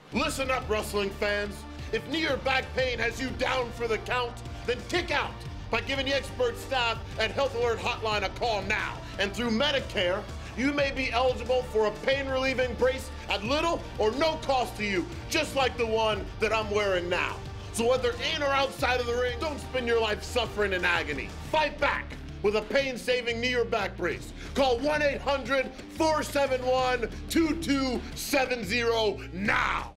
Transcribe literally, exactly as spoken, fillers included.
Listen up, wrestling fans. If knee or back pain has you down for the count, then kick out by giving the expert staff at Health Alert Hotline a call now. And through Medicare, you may be eligible for a pain-relieving brace at little or no cost to you, just like the one that I'm wearing now. So whether in or outside of the ring, don't spend your life suffering in agony. Fight back with a pain-saving knee or back brace. Call one eight hundred, four seven one, two two seven zero now.